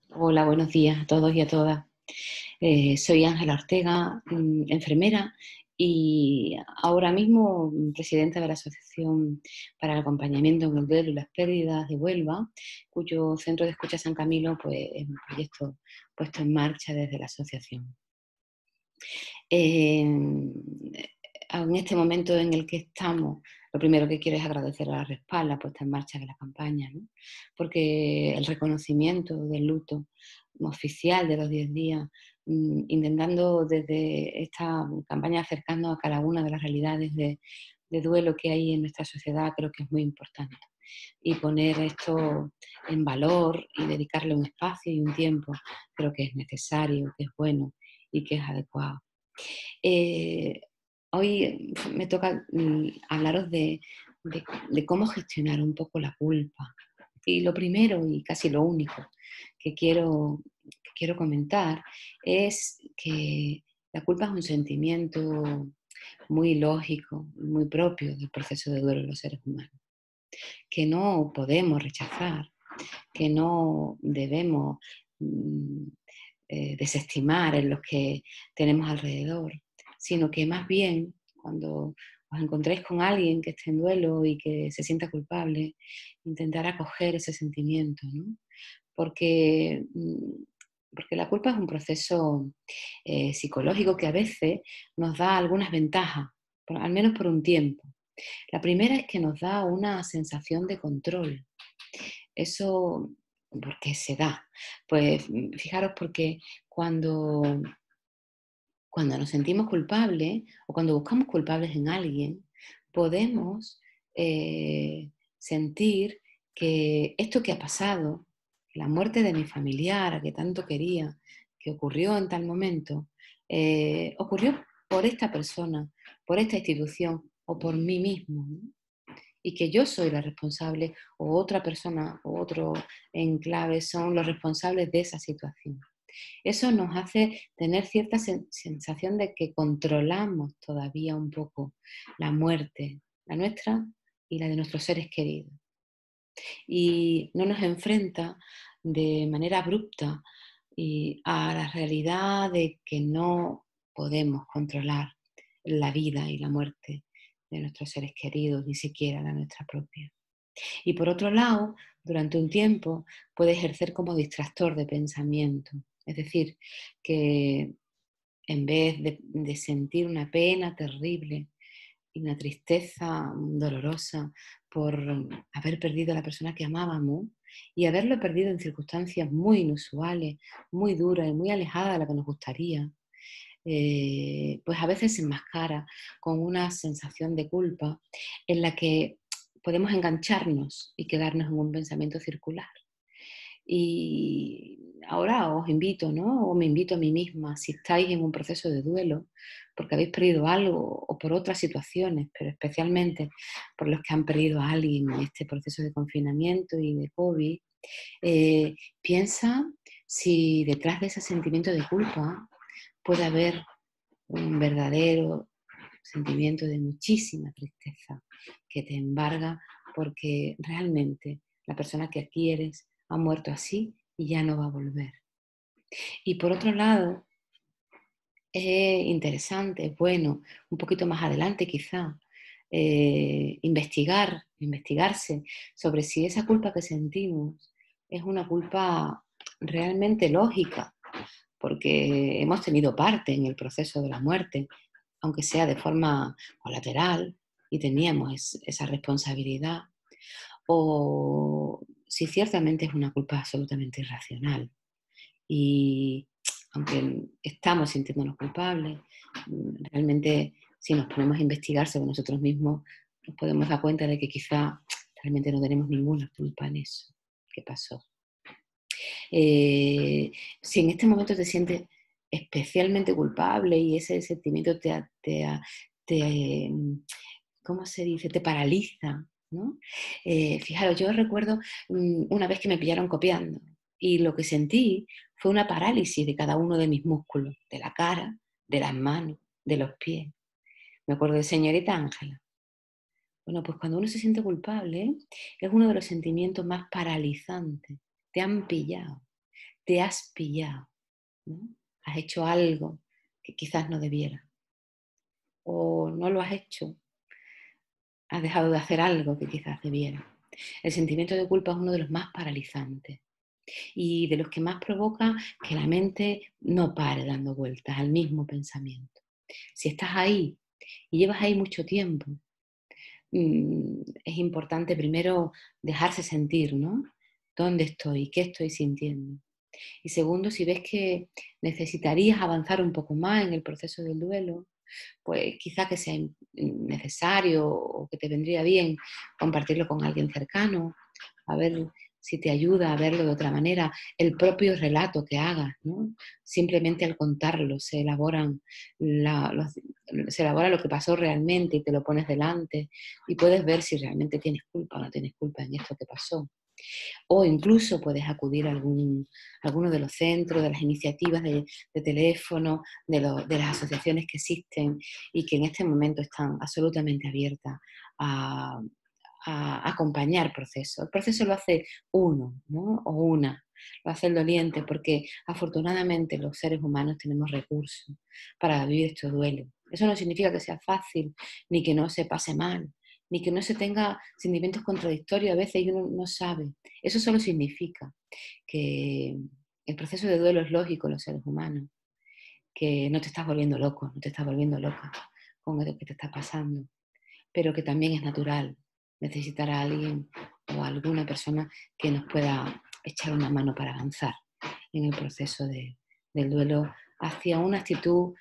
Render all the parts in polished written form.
Hola, buenos días a todos y a todas. Soy Ángela Ortega, enfermera y ahora mismo presidenta de la Asociación para el Acompañamiento en el Duelo y las Pérdidas de Huelva, cuyo centro de escucha San Camilo pues, es un proyecto puesto en marcha desde la asociación. En este momento en el que estamos, lo primero que quiero es agradecer a la Respalda puesta en marcha de la campaña, ¿no? Porque el reconocimiento del luto oficial de los 10 días, intentando desde esta campaña acercarnos a cada una de las realidades de duelo que hay en nuestra sociedad, creo que es muy importante. Y poner esto en valor y dedicarle un espacio y un tiempo, creo que es necesario, que es bueno y que es adecuado. Eh, Hoy me toca hablaros de cómo gestionar un poco la culpa. Y lo primero y casi lo único que quiero comentar es que la culpa es un sentimiento muy lógico, muy propio del proceso de duelo de los seres humanos, que no podemos rechazar, que no debemos mm, desestimar en los que tenemos alrededor, sino que más bien cuando os encontréis con alguien que esté en duelo y que se sienta culpable, intentar acoger ese sentimiento, ¿no? Porque, porque la culpa es un proceso psicológico que a veces nos da algunas ventajas, al menos por un tiempo. La primera es que nos da una sensación de control. Eso, ¿por qué se da? Pues fijaros porque cuando, cuando nos sentimos culpables o cuando buscamos culpables en alguien, podemos sentir que esto que ha pasado, la muerte de mi familiar, a que tanto quería, que ocurrió en tal momento, ocurrió por esta persona, por esta institución o por mí mismo, ¿no? Y que yo soy la responsable o otra persona o otro enclave son los responsables de esa situación. Eso nos hace tener cierta sensación de que controlamos todavía un poco la muerte, la nuestra y la de nuestros seres queridos. Y no nos enfrenta de manera abrupta a la realidad de que no podemos controlar la vida y la muerte de nuestros seres queridos, ni siquiera la nuestra propia. Y por otro lado, durante un tiempo puede ejercer como distractor de pensamiento. Es decir, que en vez de sentir una pena terrible y una tristeza dolorosa por haber perdido a la persona que amábamos y haberlo perdido en circunstancias muy inusuales, muy duras y muy alejadas de lo que nos gustaría, pues a veces se enmascara con una sensación de culpa en la que podemos engancharnos y quedarnos en un pensamiento circular. Y ahora os invito, ¿no? O me invito a mí misma, si estáis en un proceso de duelo, porque habéis perdido algo o por otras situaciones, pero especialmente por los que han perdido a alguien en este proceso de confinamiento y de COVID, piensa si detrás de ese sentimiento de culpa puede haber un verdadero sentimiento de muchísima tristeza que te embarga porque realmente la persona que quieres ha muerto así y ya no va a volver. Y por otro lado, es interesante, es bueno, un poquito más adelante quizá, investigarse sobre si esa culpa que sentimos es una culpa realmente lógica, porque hemos tenido parte en el proceso de la muerte, aunque sea de forma colateral, y teníamos esa responsabilidad, o si ciertamente es una culpa absolutamente irracional. Y aunque estamos sintiéndonos culpables, realmente si nos ponemos a investigar sobre nosotros mismos, nos podemos dar cuenta de que quizá realmente no tenemos ninguna culpa en eso que pasó. Si en este momento te sientes especialmente culpable y ese sentimiento ¿cómo se dice? Te paraliza, ¿no? Fijaros, yo recuerdo una vez que me pillaron copiando y lo que sentí fue una parálisis de cada uno de mis músculos, de la cara, de las manos, de los pies. Me acuerdo de señorita Ángela. Bueno, pues cuando uno se siente culpable, es uno de los sentimientos más paralizantes. Te han pillado. te has pillado, ¿no? Has hecho algo que quizás no debiera, o no lo has hecho, has dejado de hacer algo que quizás debiera. El sentimiento de culpa es uno de los más paralizantes y de los que más provoca que la mente no pare dando vueltas al mismo pensamiento. Si estás ahí y llevas ahí mucho tiempo, es importante primero dejarse sentir, ¿no? ¿Dónde estoy? ¿Qué estoy sintiendo? Y segundo, si ves que necesitarías avanzar un poco más en el proceso del duelo, pues quizá que sea necesario o que te vendría bien compartirlo con alguien cercano, a ver si te ayuda a verlo de otra manera. El propio relato que hagas, ¿no? Simplemente al contarlo se elabora lo que pasó realmente y te lo pones delante y puedes ver si realmente tienes culpa o no tienes culpa en esto que pasó. O incluso puedes acudir a alguno de los centros, de las iniciativas de teléfono, de las asociaciones que existen y que en este momento están absolutamente abiertas a, a acompañar procesos. El proceso lo hace uno, ¿no? O una, lo hace el doliente, porque afortunadamente los seres humanos tenemos recursos para vivir estos duelos. Eso no significa que sea fácil, ni que no se pase mal, ni que no se tenga sentimientos contradictorios a veces y uno no sabe. Eso solo significa que el proceso de duelo es lógico en los seres humanos, que no te estás volviendo loco, no te estás volviendo loca con lo que te está pasando, pero que también es natural necesitar a alguien o a alguna persona que nos pueda echar una mano para avanzar en el proceso del duelo hacia una actitud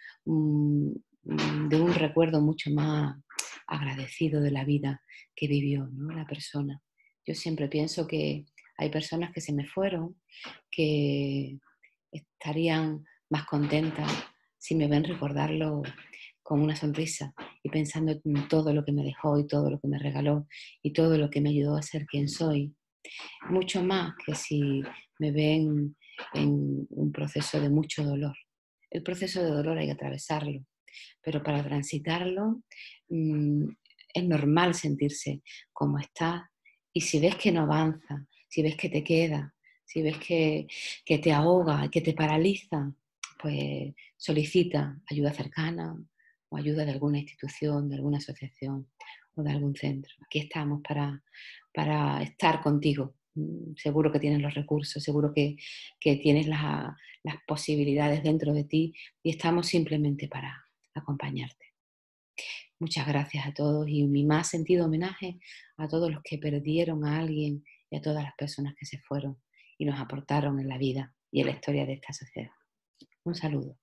de un recuerdo mucho más agradecido de la vida que vivió, ¿no? La persona. Yo siempre pienso que hay personas que se me fueron, que estarían más contentas si me ven recordarlo con una sonrisa y pensando en todo lo que me dejó y todo lo que me regaló y todo lo que me ayudó a ser quien soy. Mucho más que si me ven en un proceso de mucho dolor. El proceso de dolor hay que atravesarlo, pero para transitarlo mm, es normal sentirse como está y si ves que no avanza, si ves que te queda, si ves que te ahoga, que te paraliza, pues solicita ayuda cercana o ayuda de alguna institución, de alguna asociación o de algún centro. Aquí estamos para estar contigo. Seguro que tienes los recursos, seguro que tienes las posibilidades dentro de ti y estamos simplemente para acompañarte. Muchas gracias a todos y mi más sentido homenaje a todos los que perdieron a alguien y a todas las personas que se fueron y nos aportaron en la vida y en la historia de esta sociedad. Un saludo.